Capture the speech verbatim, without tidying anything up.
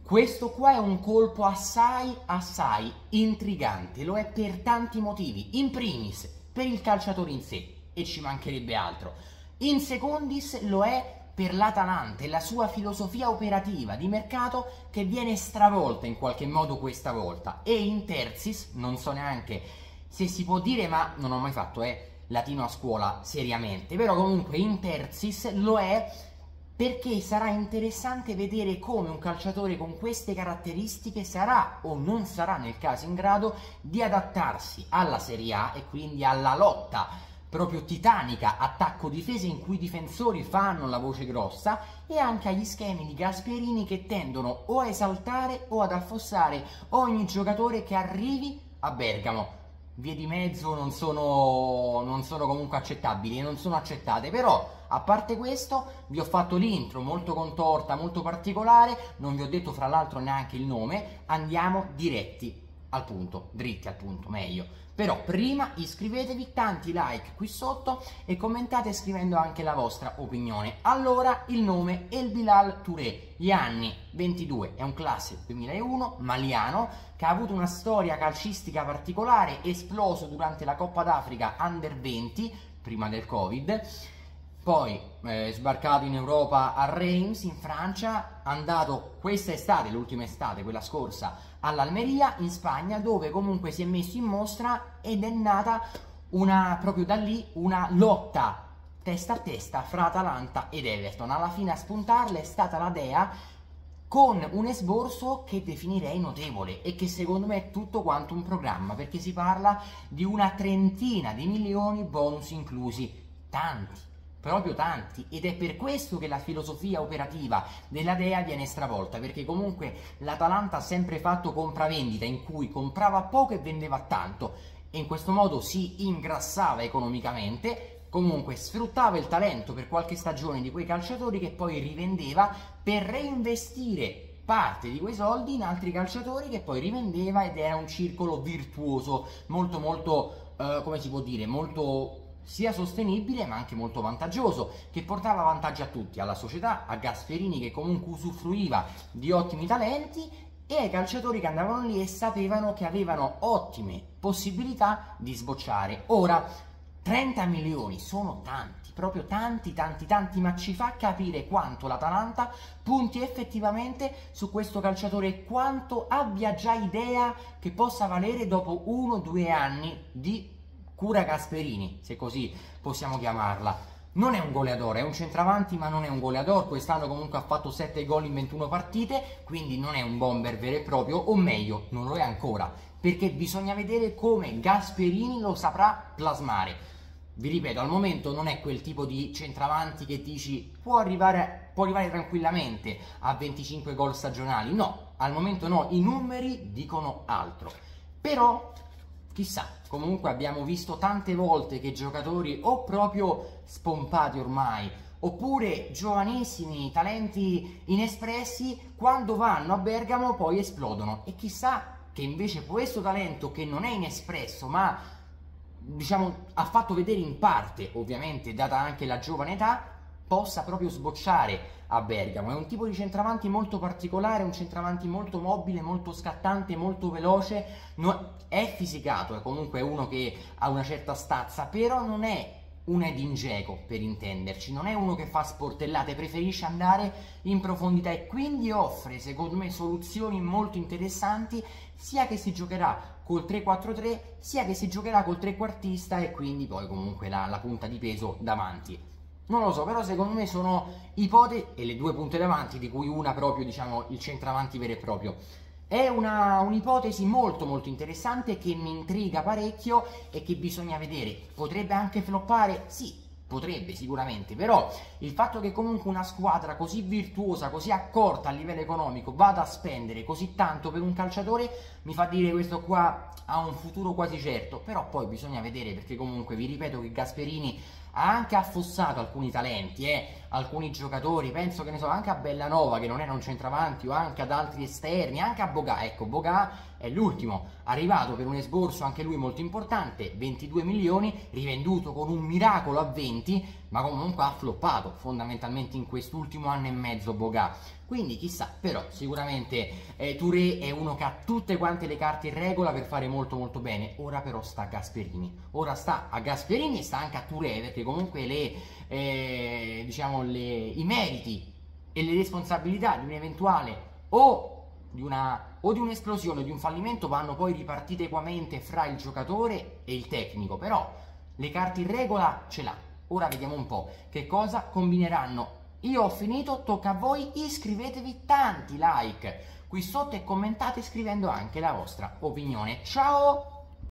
Questo qua è un colpo assai, assai intrigante, lo è per tanti motivi. In primis, per il calciatore in sé, e ci mancherebbe altro. In secondis, lo è per l'Atalanta e la sua filosofia operativa di mercato che viene stravolta in qualche modo questa volta. E in tersis, non so neanche se si può dire, ma non ho mai fatto eh, latino a scuola seriamente, però comunque in tersis lo è perché sarà interessante vedere come un calciatore con queste caratteristiche sarà o non sarà nel caso in grado di adattarsi alla Serie A e quindi alla lotta proprio titanica attacco-difesa in cui i difensori fanno la voce grossa e anche agli schemi di Gasperini che tendono o a esaltare o ad affossare ogni giocatore che arrivi a Bergamo. Vie di mezzo non sono, non sono comunque accettabili e non sono accettate, però a parte questo vi ho fatto l'intro molto contorta, molto particolare, non vi ho detto fra l'altro neanche il nome, andiamo diretti al punto, dritti al punto, meglio. Però prima iscrivetevi, tanti like qui sotto e commentate scrivendo anche la vostra opinione. Allora, il nome El Bilal Touré, gli anni ventidue, è un classe duemilauno, maliano, che ha avuto una storia calcistica particolare, esploso durante la Coppa d'Africa Under venti, prima del Covid, poi eh, sbarcato in Europa a Reims, in Francia, andato questa estate, l'ultima estate, quella scorsa, all'Almeria, in Spagna, dove comunque si è messo in mostra ed è nata una, proprio da lì, una lotta testa a testa fra Atalanta ed Everton. Alla fine a spuntarla è stata la Dea, con un esborso che definirei notevole e che secondo me è tutto quanto un programma, perché si parla di una trentina di milioni, bonus inclusi, tanti, proprio tanti, ed è per questo che la filosofia operativa della Dea viene stravolta, perché comunque l'Atalanta ha sempre fatto compravendita in cui comprava poco e vendeva tanto e in questo modo si ingrassava economicamente, comunque sfruttava il talento per qualche stagione di quei calciatori che poi rivendeva per reinvestire parte di quei soldi in altri calciatori che poi rivendeva, ed era un circolo virtuoso molto molto eh, come si può dire, molto sia sostenibile ma anche molto vantaggioso, che portava vantaggi a tutti, alla società, a Gasperini che comunque usufruiva di ottimi talenti e ai calciatori che andavano lì e sapevano che avevano ottime possibilità di sbocciare. Ora, trenta milioni sono tanti, proprio tanti tanti tanti, ma ci fa capire quanto l'Atalanta punti effettivamente su questo calciatore e quanto abbia già idea che possa valere dopo uno o due anni di cura Gasperini, se così possiamo chiamarla. Non è un goleador, è un centravanti ma non è un goleador, quest'anno comunque ha fatto sette gol in ventuno partite, quindi non è un bomber vero e proprio, o meglio, non lo è ancora, perché bisogna vedere come Gasperini lo saprà plasmare. Vi ripeto, al momento non è quel tipo di centravanti che dici può arrivare, può arrivare tranquillamente a venticinque gol stagionali, no, al momento no, i numeri dicono altro, però chissà, comunque abbiamo visto tante volte che giocatori o proprio spompati ormai, oppure giovanissimi, talenti inespressi, quando vanno a Bergamo poi esplodono. E chissà che invece questo talento che non è inespresso, ma diciamo ha fatto vedere in parte, ovviamente data anche la giovane età, possa proprio sbocciare a Bergamo. È un tipo di centravanti molto particolare, un centravanti molto mobile, molto scattante, molto veloce, no, è fisicato, è comunque uno che ha una certa stazza, però non è un Edin Dzeko, per intenderci, non è uno che fa sportellate, preferisce andare in profondità e quindi offre secondo me soluzioni molto interessanti, sia che si giocherà col tre quattro tre, sia che si giocherà col trequartista e quindi poi comunque la, la punta di peso davanti. Non lo so, però secondo me sono ipotesi, e le due punte davanti, di cui una proprio, diciamo, il centravanti vero e proprio. È una un'ipotesi molto molto interessante che mi intriga parecchio e che bisogna vedere. Potrebbe anche floppare? Sì, potrebbe sicuramente, però il fatto che comunque una squadra così virtuosa, così accorta a livello economico vada a spendere così tanto per un calciatore mi fa dire questo qua ha un futuro quasi certo, però poi bisogna vedere, perché comunque vi ripeto che Gasperini ha anche affossato alcuni talenti, eh, alcuni giocatori, penso che ne so, anche a Bellanova che non era un centravanti, o anche ad altri esterni, anche a Boga. Ecco, Boga è l'ultimo, arrivato per un esborso anche lui molto importante, ventidue milioni, rivenduto con un miracolo a venti, ma comunque ha floppato fondamentalmente in quest'ultimo anno e mezzo Boga. quindi chissà, però sicuramente eh, Touré è uno che ha tutte quante le carte in regola per fare molto molto bene. Ora però sta a Gasperini, ora sta a Gasperini e sta anche a Touré, perché comunque le, eh, diciamo le, i meriti e le responsabilità di un eventuale o di una o di un'esplosione o di un fallimento vanno poi ripartite equamente fra il giocatore e il tecnico, però le carte in regola ce l'ha. Ora vediamo un po' che cosa combineranno. Io ho finito, tocca a voi, iscrivetevi, tanti like qui sotto e commentate scrivendo anche la vostra opinione. Ciao!